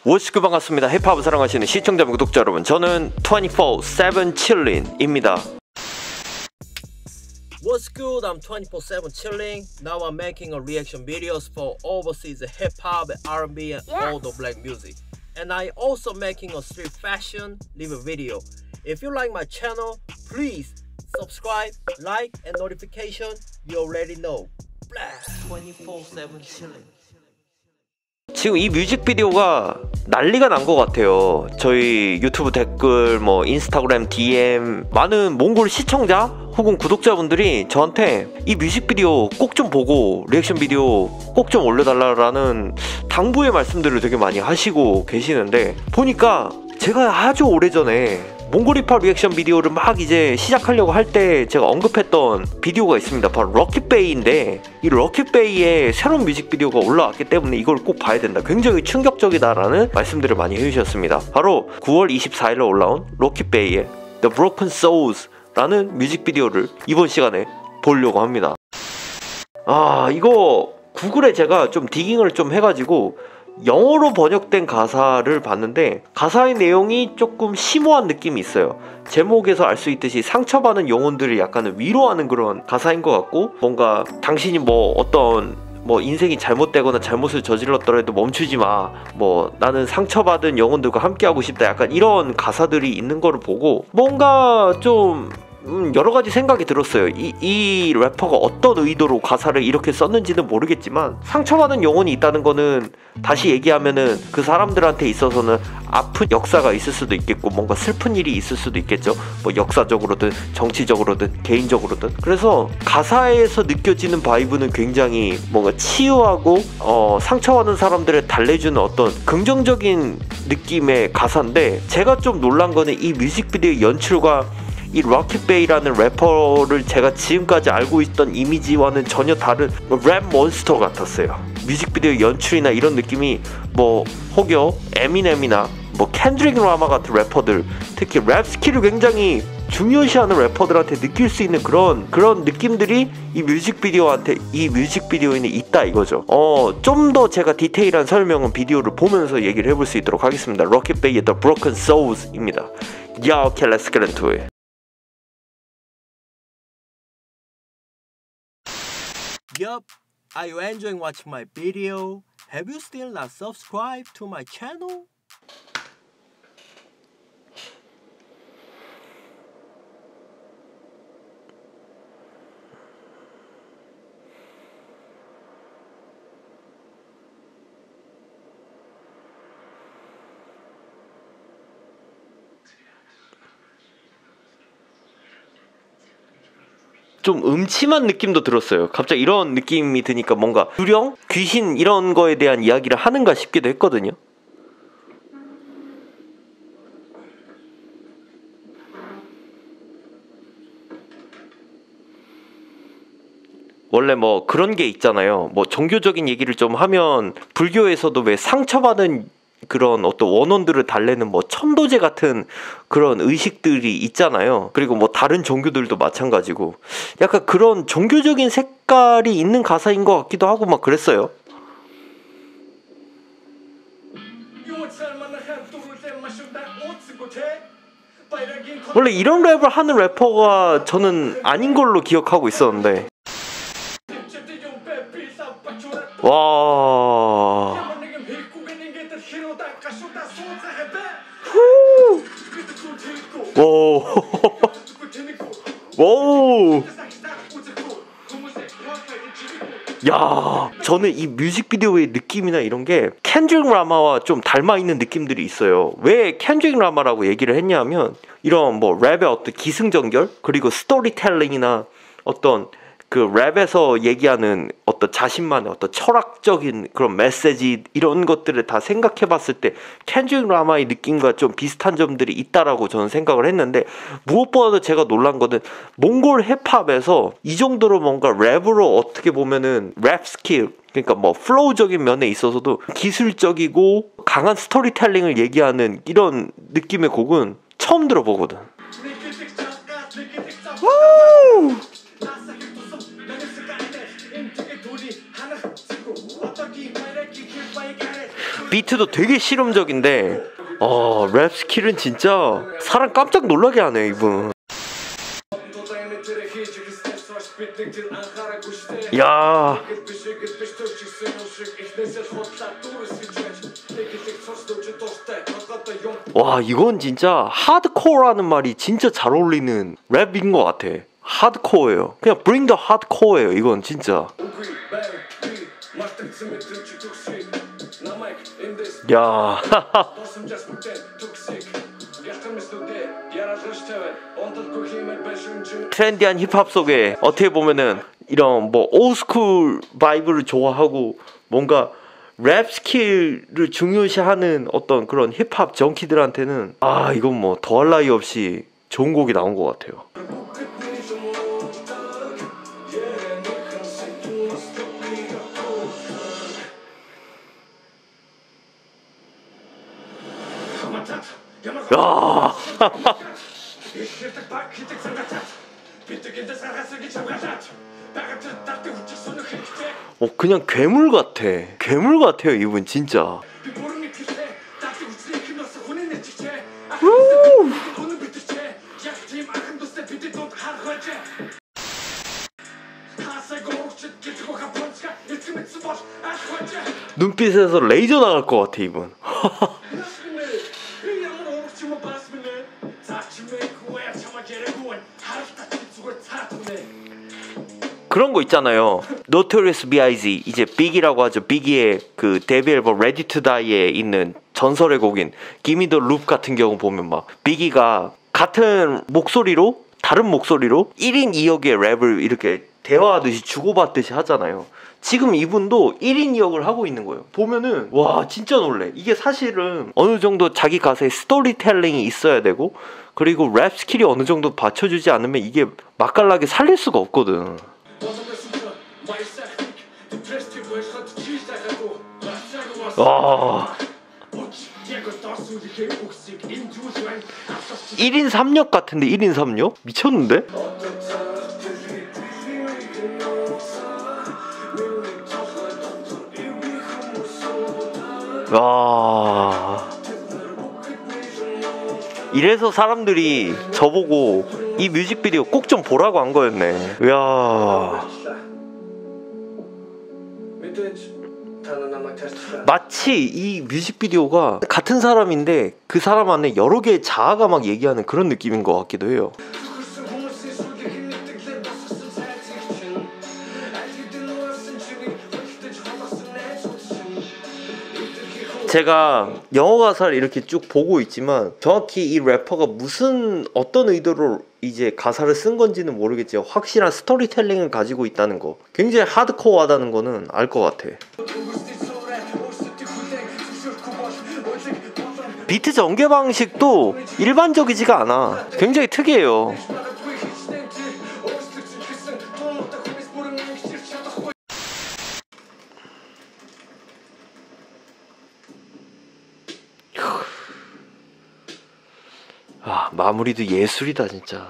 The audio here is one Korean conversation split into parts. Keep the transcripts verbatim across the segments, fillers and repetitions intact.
워시크 반갑습니다. 힙합을 사랑하시는 시청자 구독자 여러분, 저는 twenty-four seven chilling입니다. What's good? I'm twenty-four seven chilling. Now I'm making a reaction videos for overseas hip hop, R and B, and Yes. all the black music. And I also making a street fashion live video. If you like my channel, please subscribe, like, and notification. You already know. twenty-four seven chilling. 지금 이 뮤직비디오가 난리가 난 것 같아요. 저희 유튜브 댓글, 뭐 인스타그램 디엠, 많은 몽골 시청자 혹은 구독자분들이 저한테 이 뮤직비디오 꼭 좀 보고 리액션 비디오 꼭 좀 올려달라는 당부의 말씀들을 되게 많이 하시고 계시는데, 보니까 제가 아주 오래전에 몽골 힙합 리액션 비디오를 막 이제 시작하려고 할 때 제가 언급했던 비디오가 있습니다. 바로 럭키베이인데, 이 럭키베이의 새로운 뮤직비디오가 올라왔기 때문에 이걸 꼭 봐야 된다, 굉장히 충격적이다라는 말씀들을 많이 해주셨습니다. 바로 구월 이십사일에 올라온 럭키베이의 The Broken Souls 라는 뮤직비디오를 이번 시간에 보려고 합니다. 아, 이거 구글에 제가 좀 디깅을 좀 해가지고 영어로 번역된 가사를 봤는데, 가사의 내용이 조금 심오한 느낌이 있어요. 제목에서 알 수 있듯이 상처받은 영혼들을 약간 위로하는 그런 가사인 것 같고, 뭔가 당신이 뭐 어떤 뭐 인생이 잘못되거나 잘못을 저질렀더라도 멈추지 마, 뭐 나는 상처받은 영혼들과 함께하고 싶다, 약간 이런 가사들이 있는 거를 보고 뭔가 좀 음, 여러 가지 생각이 들었어요. 이, 이 래퍼가 어떤 의도로 가사를 이렇게 썼는지는 모르겠지만, 상처받은 영혼이 있다는 거는 다시 얘기하면은 그 사람들한테 있어서는 아픈 역사가 있을 수도 있겠고, 뭔가 슬픈 일이 있을 수도 있겠죠. 뭐 역사적으로든 정치적으로든 개인적으로든. 그래서 가사에서 느껴지는 바이브는 굉장히 뭔가 치유하고 어, 상처받은 사람들을 달래주는 어떤 긍정적인 느낌의 가사인데, 제가 좀 놀란 거는 이 뮤직비디오의 연출과 이 럭키베이라는 래퍼를 제가 지금까지 알고 있던 이미지와는 전혀 다른 랩 몬스터 같았어요. 뮤직비디오 연출이나 이런 느낌이 뭐 혹여 에미넴이나 뭐 켄드릭 라마 같은 래퍼들, 특히 랩 스킬을 굉장히 중요시하는 래퍼들한테 느낄 수 있는 그런 그런 느낌들이 이 뮤직비디오한테 이 뮤직비디오에는 있다 이거죠. 어, 좀 더 제가 디테일한 설명은 비디오를 보면서 얘기를 해볼 수 있도록 하겠습니다. 럭키베이의 The Broken Souls입니다. Yeah, okay, let's get into it. Yup, are you enjoying watching my video? Have you still not subscribed to my channel? 좀 음침한 느낌도 들었어요. 갑자기 이런 느낌이 드니까 뭔가 유령? 귀신 이런 거에 대한 이야기를 하는가 싶기도 했거든요. 원래 뭐 그런 게 있잖아요. 뭐 종교적인 얘기를 좀 하면 불교에서도 왜 상처받은 그런 어떤 원혼들을 달래는 뭐 천도제 같은 그런 의식들이 있잖아요. 그리고 뭐 다른 종교들도 마찬가지고, 약간 그런 종교적인 색깔이 있는 가사인 것 같기도 하고 막 그랬어요. 원래 이런 랩을 하는 래퍼가 저는 아닌 걸로 기억하고 있었는데, 와. 오. 오. 야, 저는 이 뮤직비디오의 느낌이나 이런 게 켄드릭 라마와 좀 닮아있는 느낌들이 있어요. 왜 켄드릭 라마라고 얘기를 했냐면, 이런 뭐 랩의 어떤 기승전결, 그리고 스토리텔링이나 어떤 그 랩에서 얘기하는 어떤 자신만의 어떤 철학적인 그런 메시지, 이런 것들을 다 생각해 봤을 때 켄드릭 라마의 느낌과 좀 비슷한 점들이 있다라고 저는 생각을 했는데, 무엇보다도 제가 놀란 거는 몽골 힙합에서 이 정도로 뭔가 랩으로 어떻게 보면은 랩 스킬, 그러니까 뭐 플로우적인 면에 있어서도 기술적이고 강한 스토리텔링을 얘기하는 이런 느낌의 곡은 처음 들어보거든. 우! 비트도 되게 실험적인데 어, 랩 스킬은 진짜 사람 깜짝 놀라게 하네 이분. 야, 와 이건 진짜 하드코어라는 말이 진짜 잘 어울리는 랩인 것 같아. 하드코어예요. 그냥 bring the hardcore예요. 이건 진짜. 야. 트렌디한 힙합 속에 어떻게 보면은 이런 뭐 올스쿨 바이브를 좋아하고 뭔가 랩 스킬을 중요시하는 어떤 그런 힙합 정키들한테는 아 이건 뭐 더할 나위 없이 좋은 곡이 나온 것 같아요. 야. 어 그냥 괴물 같아. 괴물 같아요 이분 진짜. 눈빛에서 레이저 나갈 것 같아 이분. 그런 거 있잖아요. Notorious 비 아이 지 이제 빅이라고 하죠. 빅이의 그 데뷔 앨범 Ready to Die에 있는 전설의 곡인 Give Me the Loop 같은 경우 보면 막 빅이가 같은 목소리로 다른 목소리로 일 인 이 역의 랩을 이렇게 대화하듯이 주고받듯이 하잖아요. 지금 이분도 일 인 이 역을 하고 있는 거예요. 보면은 와 진짜 놀래. 이게 사실은 어느 정도 자기 가사에 스토리텔링이 있어야 되고 그리고 랩 스킬이 어느 정도 받쳐주지 않으면 이게 맛깔나게 살릴 수가 없거든. 와. 일 인 삼 역 같은데 일 인 삼 역? 미쳤는데? 와. 이래서 사람들이 저보고 이 뮤직비디오 꼭 좀 보라고 한 거였네. 이야. 마치 이 뮤직비디오가 같은 사람인데 그 사람 안에 여러 개의 자아가 막 얘기하는 그런 느낌인 것 같기도 해요. 제가 영어 가사를 이렇게 쭉 보고 있지만 정확히 이 래퍼가 무슨 어떤 의도로 이제 가사를 쓴 건지는 모르겠지만 확실한 스토리텔링을 가지고 있다는 거, 굉장히 하드코어하다는 거는 알 것 같아. 비트 전개 방식도 일반적이지가 않아. 굉장히 특이해요. 아, 마무리도 예술이다 진짜.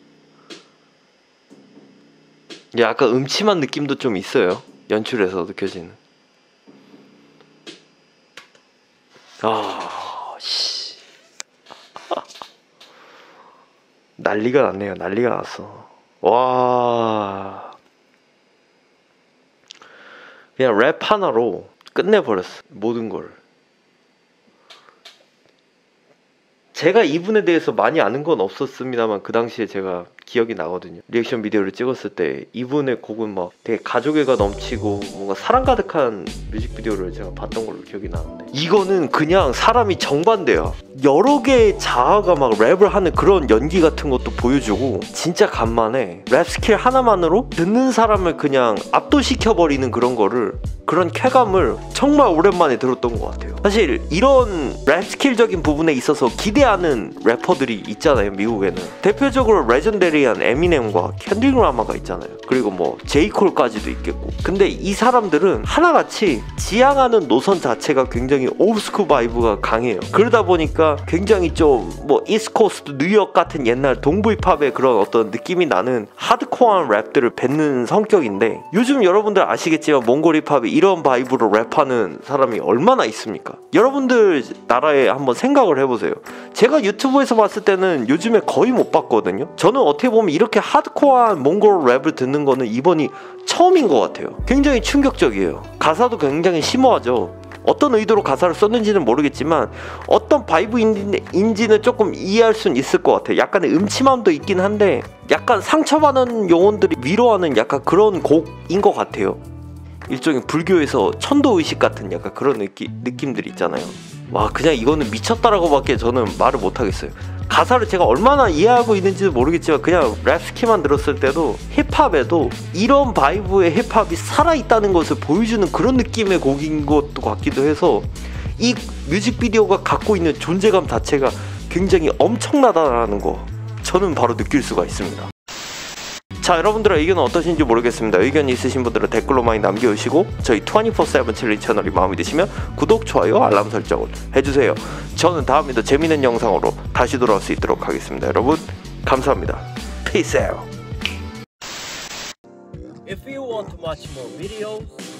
약간 음침한 느낌도 좀 있어요. 연출에서 느껴지는. 아, 씨. 난리가 났네요. 난리가 났어. 와. 그냥 랩 하나로 끝내버렸어. 모든 걸. 제가 이분에 대해서 많이 아는 건 없었습니다만 그 당시에 제가 기억이 나거든요. 리액션 비디오를 찍었을 때 이분의 곡은 막 되게 가족애가 넘치고 뭔가 사랑 가득한 뮤직비디오를 제가 봤던 걸로 기억이 나는데 이거는 그냥 사람이 정반대야. 여러 개의 자아가 막 랩을 하는 그런 연기 같은 것도 보여주고 진짜 간만에 랩 스킬 하나만으로 듣는 사람을 그냥 압도시켜버리는 그런 거를, 그런 쾌감을 정말 오랜만에 들었던 것 같아요. 사실 이런 랩 스킬적인 부분에 있어서 기대하는 래퍼들이 있잖아요. 미국에는 대표적으로 레전데리한 에미넴과 켄드릭 라마가 있잖아요. 그리고 뭐 제이콜까지도 있겠고. 근데 이 사람들은 하나같이 지향하는 노선 자체가 굉장히 올스쿨 바이브가 강해요. 그러다 보니까 굉장히 좀 뭐 이스트코스트 뉴욕 같은 옛날 동부 힙합의 그런 어떤 느낌이 나는 하드코어한 랩들을 뱉는 성격인데, 요즘 여러분들 아시겠지만 몽골 힙합이 이런 바이브로 랩하는 사람이 얼마나 있습니까? 여러분들 나라에 한번 생각을 해보세요. 제가 유튜브에서 봤을 때는 요즘에 거의 못 봤거든요. 저는 어떻게 보면 이렇게 하드코어한 몽골 랩을 듣는 거는 이번이 처음인 것 같아요. 굉장히 충격적이에요. 가사도 굉장히 심오하죠. 어떤 의도로 가사를 썼는지는 모르겠지만 어떤 바이브인지는 조금 이해할 수는 있을 것 같아요. 약간의 음침함도 있긴 한데 약간 상처받은 영혼들이 위로하는 약간 그런 곡인 것 같아요. 일종의 불교에서 천도의식 같은 약간 그런 느낌, 느낌들 있잖아요. 와, 그냥 이거는 미쳤다라고 밖에 저는 말을 못하겠어요. 가사를 제가 얼마나 이해하고 있는지도 모르겠지만 그냥 랩스키만 들었을 때도 힙합에도 이런 바이브의 힙합이 살아있다는 것을 보여주는 그런 느낌의 곡인 것도 같기도 해서 이 뮤직비디오가 갖고 있는 존재감 자체가 굉장히 엄청나다라는 거 저는 바로 느낄 수가 있습니다. 자, 여러분들의 의견은 어떠신지 모르겠습니다. 의견이 있으신 분들은 댓글로 많이 남겨주시고 저희 이십사 세븐 챌린지 채널이 마음에 드시면 구독, 좋아요, 알람 설정을 해주세요. 저는 다음에도 재밌는 영상으로 다시 돌아올 수 있도록 하겠습니다. 여러분 감사합니다. Peace out. If you want to watch more videos,